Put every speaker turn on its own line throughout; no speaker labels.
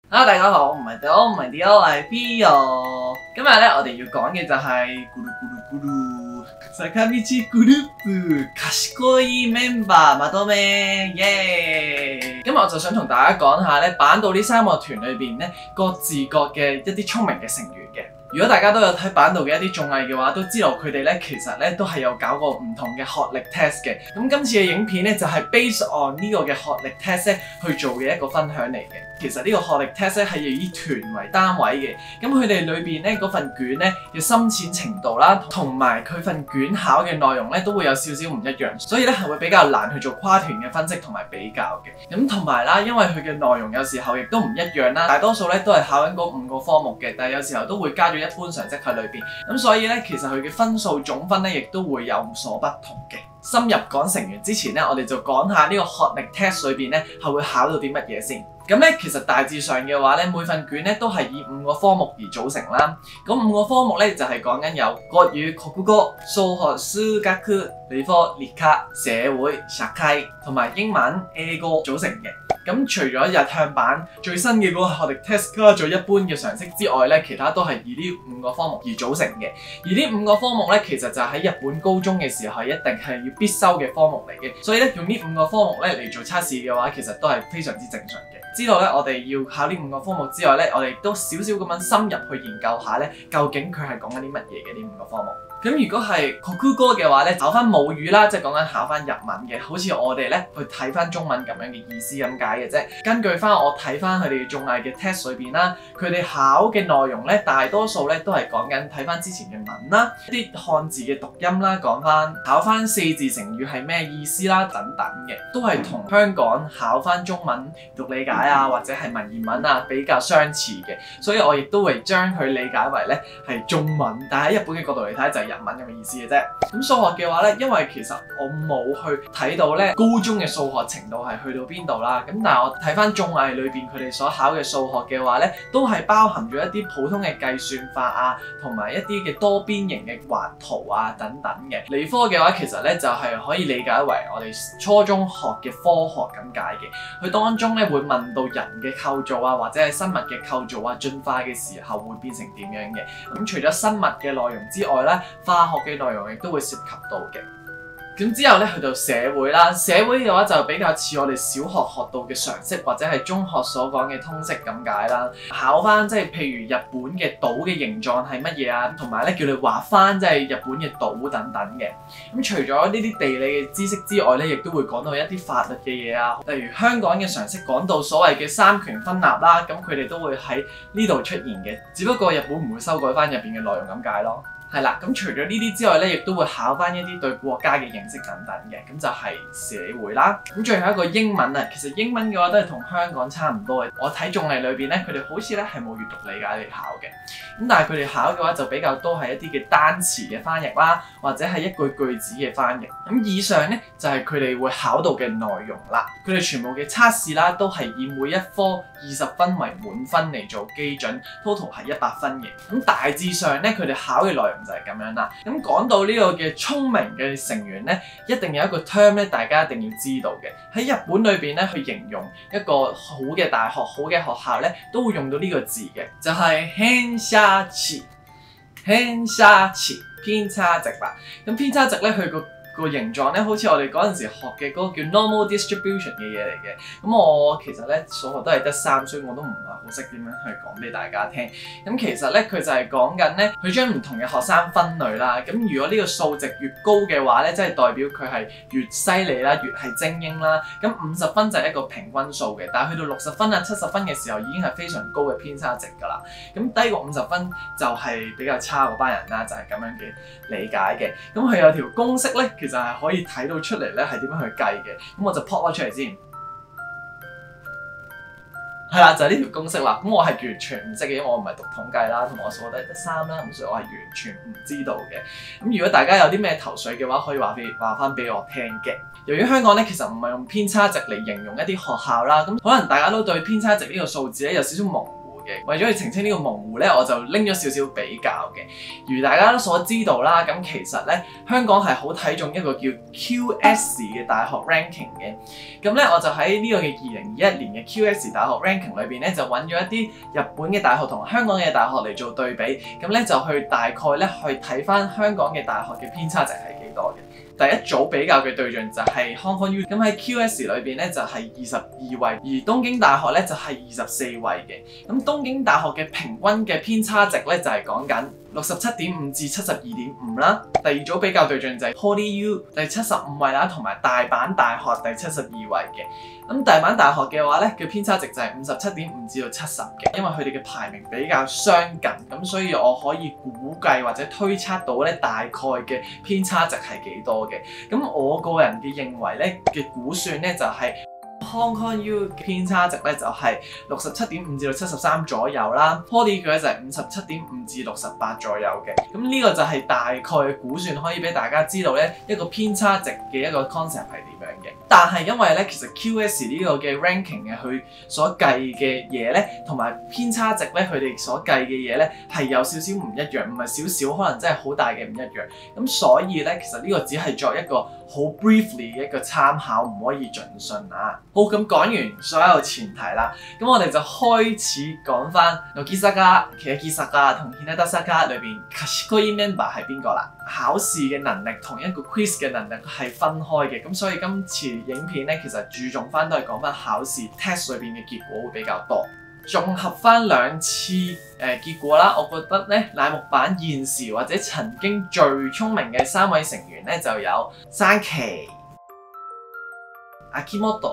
Hello，大家好，我唔係Dio，我係 Pio。今日咧，我哋要講嘅就係咕嚕咕嚕咕嚕，坂道グループ賢いメンバーまとめ，耶！今日我就想同大家講下咧，坂道呢三個團裏邊咧，各自各嘅一啲聰明嘅成員嘅。如果大家都有睇坂道嘅一啲綜藝嘅話，都知道佢哋咧其實咧都係有搞過唔同嘅學歷 test 嘅。咁今次嘅影片咧就係 based on 呢個嘅學歷 test 咧去做嘅一個分享嚟嘅。其實呢個學歷 test 咧係以團為單位嘅。咁佢哋裏邊咧嗰份卷咧嘅深淺程度啦，同埋佢份卷考嘅內容咧都會有少少唔一樣，所以咧係會比較難去做跨團嘅分析同埋比較嘅。咁同埋啦，因為佢嘅內容有時候亦都唔一樣啦，大多數咧都係考緊嗰5個科目嘅，但係有時候都會加咗一般常識喺裏邊，咁所以咧其實佢嘅分數總分咧亦都會有所不同嘅。深入講成員之前咧，我哋就講下呢個學歷 test 裏邊咧係會考到啲乜嘢先。咁咧其實大致上嘅話咧，每份卷咧都係以5個科目而組成啦。咁5個科目咧就係講緊有國語、國語、數學、數學、理科、理科、社會、社會同埋英文、英語組成嘅。咁除咗日向版最新嘅嗰個學歷 test 加咗一般嘅常識之外咧，其他都係以呢5個科目而組成嘅。而呢5個科目咧，其實就喺日本高中嘅時候一定係要必修嘅科目嚟嘅。所以咧，用呢5個科目咧嚟做測試嘅話，其實都係非常之正常嘅。知道咧，我哋要考呢5個科目之外咧，我哋都少少咁樣深入去研究下咧，究竟佢係講緊啲乜嘢嘅呢5個科目。咁如果係國語嘅話咧，考翻母語啦，即係講緊考翻日文嘅，好似我哋咧去睇翻中文咁樣嘅意思咁解嘅啫。根據翻我睇翻佢哋綜藝嘅 test 裏邊啦，佢哋考嘅內容咧，大多數咧都係講緊睇翻之前嘅文啦，一啲漢字嘅讀音啦，講翻考翻4字成語係咩意思啦，等等嘅，都係同香港考翻中文讀理解啊，或者係文言文啊比較相似嘅。所以我亦都會將佢理解為咧係中文，但係喺日本嘅角度嚟睇就係日文咁嘅意思嘅啫。咁數學嘅話咧，因為其實我冇去睇到咧高中嘅數學程度係去到邊度啦。咁但係我睇翻綜藝裏邊佢哋所考嘅數學嘅話咧，都係包含咗一啲普通嘅計算法啊，同埋一啲嘅多邊形嘅畫圖啊等等嘅。理科嘅話其實咧就係可以理解為我哋初中學嘅科學咁解嘅。佢當中咧會問到人嘅構造啊，或者係生物嘅構造啊，進化嘅時候會變成點樣嘅。咁除咗生物嘅內容之外咧，化學嘅內容亦都會涉及到嘅。咁之後咧去到社會啦，社會嘅話就比較似我哋小學學到嘅常識，或者係中學所講嘅通識咁解啦。考翻即係譬如日本嘅島嘅形狀係乜嘢啊，同埋咧叫你畫翻即係日本嘅島等等嘅。咁除咗呢啲地理嘅知識之外咧，亦都會講到一啲法律嘅嘢啊，例如香港嘅常識講到所謂嘅三權分立啦，咁佢哋都會喺呢度出現嘅，只不過日本唔會修改翻入邊嘅內容咁解咯。係啦，咁除咗呢啲之外咧，亦都會考翻一啲對國家嘅認識等等嘅，咁就係社會啦。咁最後一個英文啊，其實英文嘅話都係同香港差唔多嘅。我睇綜藝裏邊咧，佢哋好似咧係冇閱讀理解嚟考嘅，咁但係佢哋考嘅話就比較多係一啲嘅單詞嘅翻譯啦，或者係一句句子嘅翻譯。咁以上咧就係佢哋會考到嘅內容啦。佢哋全部嘅測試啦，都係以每一科20分為滿分嚟做基準 ，total 係100分嘅。咁大致上咧，佢哋考嘅內容就係咁樣啦。咁講到呢個嘅聰明嘅成員咧，一定有一個 term 咧，大家一定要知道嘅。喺日本裏邊咧，去形容一個好嘅大學、好嘅學校咧，都會用到呢個字嘅，就係偏差値。偏差值啦。咁偏差值咧，佢個形狀咧，好似我哋嗰陣時學嘅嗰個叫 normal distribution 嘅嘢嚟嘅。咁我其實咧數學都係得3，所以我都唔係好識點樣去講俾大家聽。咁其實咧佢就係講緊咧，佢將唔同嘅學生分類啦。咁如果呢個數值越高嘅話咧，即係代表佢係越犀利啦，越係精英啦。咁50分就係一個平均數嘅，但係去到60分啊、70分嘅時候已經係非常高嘅偏差值㗎啦。咁低過50分就係比較差嗰班人啦，就係咁樣嘅理解嘅。咁佢有條公式咧，其實係可以睇到出嚟咧，係點樣去計嘅。咁我就 pop 咗出嚟先。係啦，就係呢條公式啦。咁我係完全唔識嘅，因為我唔係讀統計啦，同埋我數學都係得3啦，咁所以我係完全唔知道嘅。咁如果大家有啲咩頭緒嘅話，可以話翻俾我聽嘅。由於香港咧其實唔係用偏差值嚟形容一啲學校啦，咁可能大家都對偏差值呢個數字咧有少少模糊。 嘅。為咗去澄清呢個模糊咧，我就拎咗少少比較嘅。如大家都所知道啦，咁其實咧香港係好睇重一個叫 QS 嘅大學 ranking 嘅。咁咧我就喺呢個嘅2021年嘅 QS 大學 ranking 裏邊咧，就揾咗一啲日本嘅大學同香港嘅大學嚟做對比。咁咧就去大概咧去睇翻香港嘅大學嘅偏差值係幾多嘅。第一組比較嘅對象就係 Hong Kong U， 咁喺 QS 裏邊咧就係22位，而東京大學咧就係24位嘅。咁東京大學嘅平均嘅偏差值咧就係講緊67.5至72.5啦。第二組比較對象就係 Poly U 第75位啦，同埋大阪大學第72位嘅。咁大阪大學嘅話咧，嘅偏差值就係57.5至到70嘅，因為佢哋嘅排名比較相近，咁所以我可以估計或者推測到咧大概嘅偏差值係幾多嘅。咁我個人嘅認為咧嘅估算咧就係Hong Kong U 嘅偏差值咧就係67.5至到73左右啦 ，Poly 嘅咧就係57.5至68左右嘅。咁呢個就係大概嘅估算，可以俾大家知道咧一個偏差值嘅一個 concept 係點樣嘅。但係因為咧其實 QS 呢個嘅 ranking 嘅佢所計嘅嘢咧，同埋偏差值咧佢哋所計嘅嘢咧係有少少唔一樣，唔係少少，可能真係好大嘅唔一樣。咁所以咧其實呢個只係作一個好 briefly 嘅一個參考，唔可以盡信啊。好，咁講完所有前提啦，咁我哋就開始講翻乃木坂、欅坂同日向坂裏邊賢いmember係邊個啦？考試嘅能力同一個 quiz 嘅能力係分開嘅，咁所以今次影片咧其實注重翻都係講翻考試 test 裏邊嘅結果會比較多。綜合翻兩次結果啦，我覺得咧乃木坂現時或者曾經最聰明嘅3位成員咧就有山崎、Akimoto、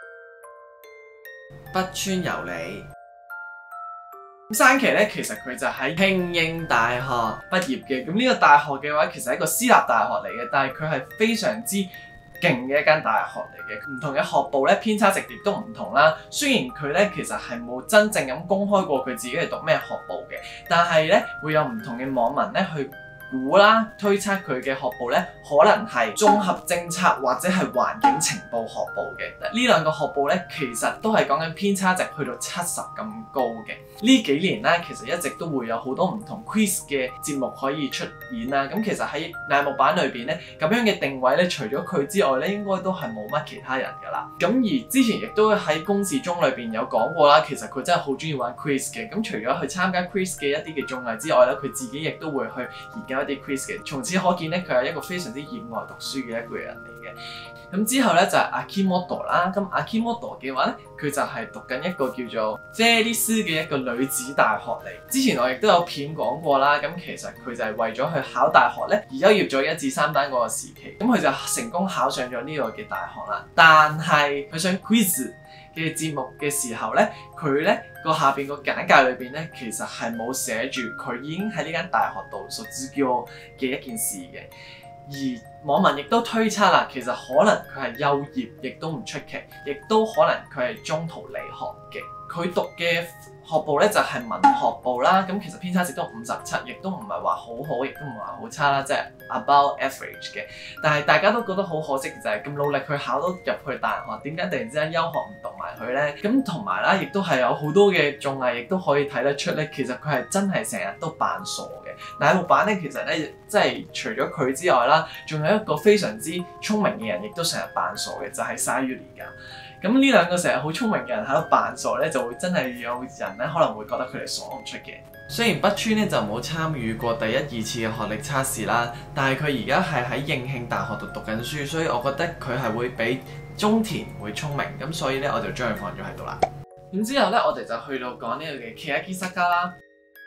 北川由里。山崎咧，其實佢就喺慶應大學畢業嘅。咁呢個大學嘅話，其實係一個私立大學嚟嘅，但係佢係非常之勁嘅一間大學嚟嘅。唔同嘅學部咧偏差值亦都唔同啦。雖然佢咧其實係冇真正咁公開過佢自己係讀咩學部嘅，但係咧會有唔同嘅網民咧去估啦，推測佢嘅學部咧可能係綜合政策或者係環境情報學部嘅。呢兩個學部咧其實都係講緊偏差值去到70咁高嘅。呢幾年咧其實一直都會有好多唔同 quiz 嘅節目可以出現啦。咁其實喺乃木坂裏邊咧咁樣嘅定位咧，除咗佢之外咧，應該都係冇乜其他人㗎啦。咁而之前亦都喺公示中裏邊有講過啦，其實佢真係好中意玩 quiz 嘅。咁除咗去參加 quiz 嘅一啲嘅綜藝之外咧，佢自己亦都會去研究一啲 quiz 嘅。從此可見咧，佢係一個非常之熱愛讀書嘅一個人嚟嘅。咁之後咧就係 Akimoto 啦。咁 Akimoto 嘅話咧，佢就係讀緊一個叫做 JELIS 嘅一個女子大學嚟。之前我亦都有片講過啦。咁其實佢就係為咗去考大學咧而休業咗1至3單嗰個時期。咁佢就成功考上咗呢個嘅大學啦。但係佢上 quiz 嘅節目嘅時候咧，佢咧個下邊個簡介裏邊咧，其實係冇寫住佢已經喺呢間大學度卒業嘅一件事嘅。而網民亦都推測啦，其實可能佢係休業，亦都唔出奇，亦都可能佢係中途離學嘅。佢讀嘅學部咧就係文學部啦，咁其實偏差值都57，亦都唔係話好好，亦都唔係話好差啦，即係 above average 嘅。但係大家都覺得好可惜，就係咁努力去考到入去大學，點解突然之間休學唔讀埋佢咧？咁同埋啦，亦都係有好多嘅綜藝，亦都可以睇得出咧，其實佢係真係成日都扮傻嘅。乃木坂咧，其實咧即係除咗佢之外啦，仲有一個非常之聰明嘅人，亦都成日扮傻嘅，就係 Sayuri㗎。咁呢兩個成日好聰明嘅人喺度扮傻咧，就會真係有人咧可能會覺得佢哋傻唔出嘅。雖然北川咧就冇參與過第1、2次嘅學歷測試啦，但係佢而家係喺應慶大學度讀緊書，所以我覺得佢係會比中田會聰明，咁所以咧我就將佢放咗喺度啦。咁之後咧我哋就去到講呢個嘅欅坂啦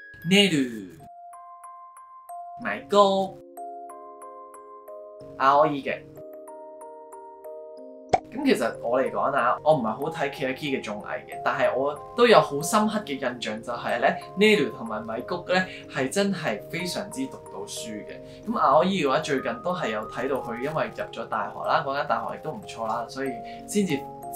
，Neru、Maiko、Aoi 嘅。咁其實我嚟講啊，我唔係好睇 Keiaki 嘅綜藝嘅，但係我都有好深刻嘅印象就係咧 Neru 同埋米谷咧係真係非常之讀到書嘅。咁Aoi嘅話最近都係有睇到佢因為入咗大學啦，嗰間大學亦都唔錯啦，所以先至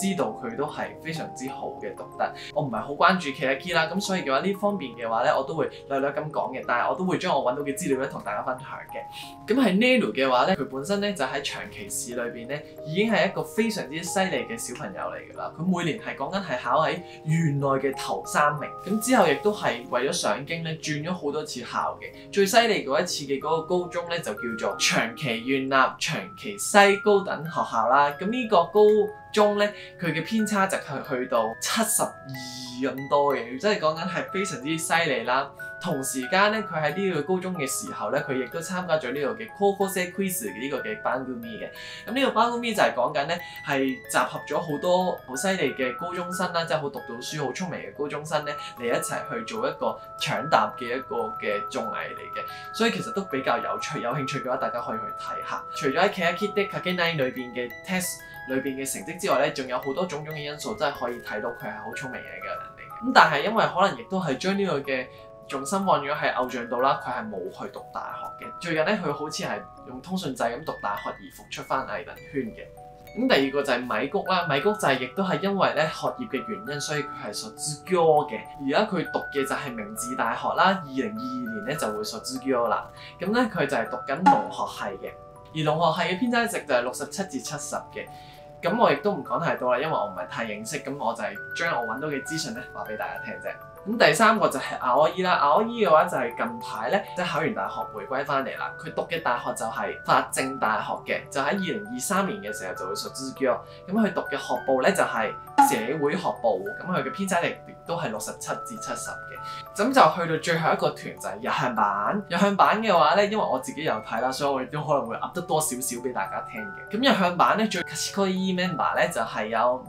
知道佢都係非常之好嘅讀得。我唔係好關注 Keyaki 啦，咁所以嘅話呢方面嘅話咧，我都會略略咁講嘅，但係我都會將我揾到嘅資料咧同大家分享嘅。咁喺 Nelu 嘅話咧，佢本身咧就喺長崎市裏邊咧已經係一個非常之犀利嘅小朋友嚟㗎啦。佢每年係講緊係考喺縣內嘅頭3名，咁之後亦都係為咗上京咧轉咗好多次校嘅。最犀利嗰一次嘅嗰個高中咧就叫做長崎縣立長崎西高等學校啦。咁呢個高中咧，佢嘅偏差值係去到72咁多嘅，即係講緊係非常之犀利啦。同時間咧，佢喺呢個高中嘅時候咧，佢亦都參加咗呢個嘅 Kokosei Quiz 嘅呢個嘅番組嘅。咁呢個番組就係講緊咧，係集合咗好多好犀利嘅高中生啦，即係好讀到書、好聰明嘅高中生咧，嚟一齊去做一個搶答嘅一個嘅綜藝嚟嘅。所以其實都比較有趣，有興趣嘅話，大家可以去睇下。除咗喺 Keyaki de Kakenai 裏邊嘅 test 裏邊嘅成績之外咧，仲有好多種種嘅因素，真係可以睇到佢係好聰明嘅一個人嚟嘅。咁但係因為可能亦都係將呢個嘅重心放咗喺偶像度啦，佢係冇去讀大學嘅。最近咧，佢好似係用通訊制咁讀大學而復出翻藝能圈嘅。咁第二個就係米谷啦，米谷就係亦都係因為咧學業嘅原因，所以佢係卒業嘅。而家佢讀嘅就係明治大學啦，2022年咧就會卒業啦。咁咧佢就係讀緊農學系嘅，而農學系嘅偏差值就係67至70嘅。咁我亦都唔講太多啦，因為我唔係太認識，咁我就係將我揾到嘅資訊咧話俾大家聽啫。咁第三個就係Aoi啦，Aoi嘅話就係近排咧即係考完大學回歸翻嚟啦，佢讀嘅大學就係法政大學嘅，就喺2023年嘅時候就會卒業。咁佢讀嘅學部咧就係社會學部，咁佢嘅偏差值亦都係67至70嘅。咁就去到最後一個團就係日向版。日向版嘅話咧，因為我自己有睇啦，所以我亦都可能會噏得多少少俾大家聽嘅。咁日向版咧最賢いmember咧就係有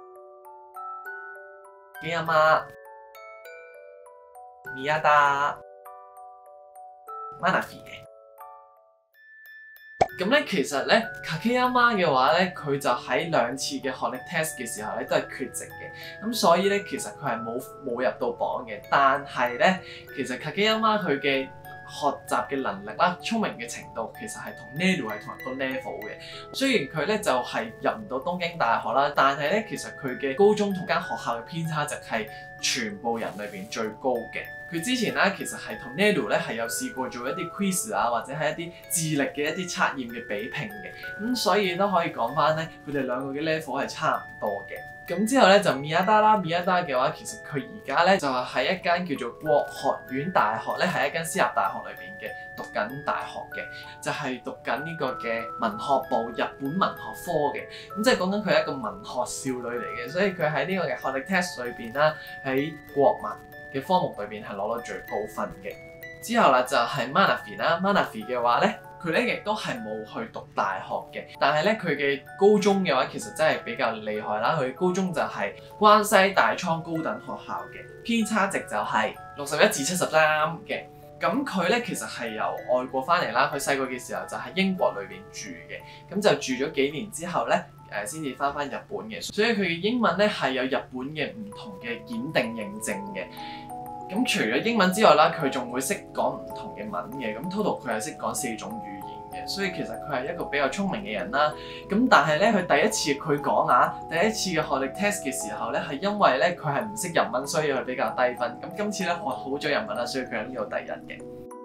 影山、宮田、Manaphy 嘅。咁咧其實咧影山嘅話咧，佢就喺2次嘅學歷 test 嘅時候咧都係缺席嘅，咁所以咧其實佢係冇入到榜嘅。但係咧其實影山佢嘅學習嘅能力啦、聰明嘅程度其實係同 Nelu 係同一個 level 嘅。雖然佢咧就係入唔到東京大學啦，但係咧其實佢嘅高中同間學校嘅偏差值係全部人裏邊最高嘅。佢之前咧其實係同 Nelu 咧係有試過做一啲 quiz 啊，或者係一啲智力嘅一啲測驗嘅比拼嘅，咁所以都可以講翻咧佢哋兩個嘅 level 係差唔多嘅。咁之後咧就宮田啦，宮田嘅話其實佢而家咧就係喺一間叫做國學院大學咧，係一間私立大學裏邊嘅讀緊大學嘅，就係讀緊呢個嘅文學部日本文學科嘅。咁即係講緊佢係一個文學少女嚟嘅，所以佢喺呢個嘅學歷 test 裏邊啦，喺國文嘅科目裏邊係攞到最高分嘅。之後啦就係 Manaphy 啦，Manaphy 嘅話咧，佢咧亦都係冇去讀大學嘅，但係咧佢嘅高中嘅話其實真係比較厲害啦。佢高中就係關西大倉高等學校嘅，偏差值就係61至73嘅。咁佢咧其實係由外國翻嚟啦，佢細個嘅時候就喺英國裏邊住嘅，咁就住咗幾年之後咧，先至翻日本嘅，所以佢嘅英文咧係有日本嘅唔同嘅檢定認證嘅。咁除咗英文之外啦，佢仲會識講唔同嘅文嘅，咁 total 佢係識講4種語言嘅，所以其實佢係一個比較聰明嘅人啦。咁但係咧，佢第一次佢講第一次嘅學歷 test 嘅時候咧，係因為咧佢係唔識日文，所以佢比較低分。咁今次咧學好咗日文啦，所以佢係呢度第1嘅。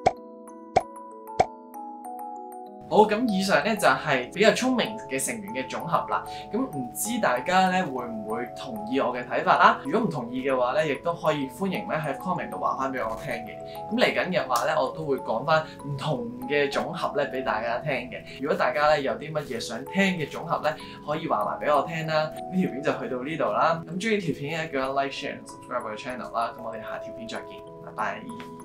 好，咁以上咧就係比較聰明嘅成員嘅總合啦。咁唔知大家咧會唔會同意我嘅睇法啦？如果唔同意嘅話咧，亦都可以歡迎咧喺 comment 度話翻俾我聽嘅。咁嚟緊嘅話咧，我都會講翻唔同嘅總合咧俾大家聽嘅。如果大家咧有啲乜嘢想聽嘅總合咧，可以話埋俾我聽啦。呢條片就去到呢度啦。咁中意條片咧，記得 like、share 同 subscribe 我嘅 channel 啦。咁我哋下條片再見，拜拜。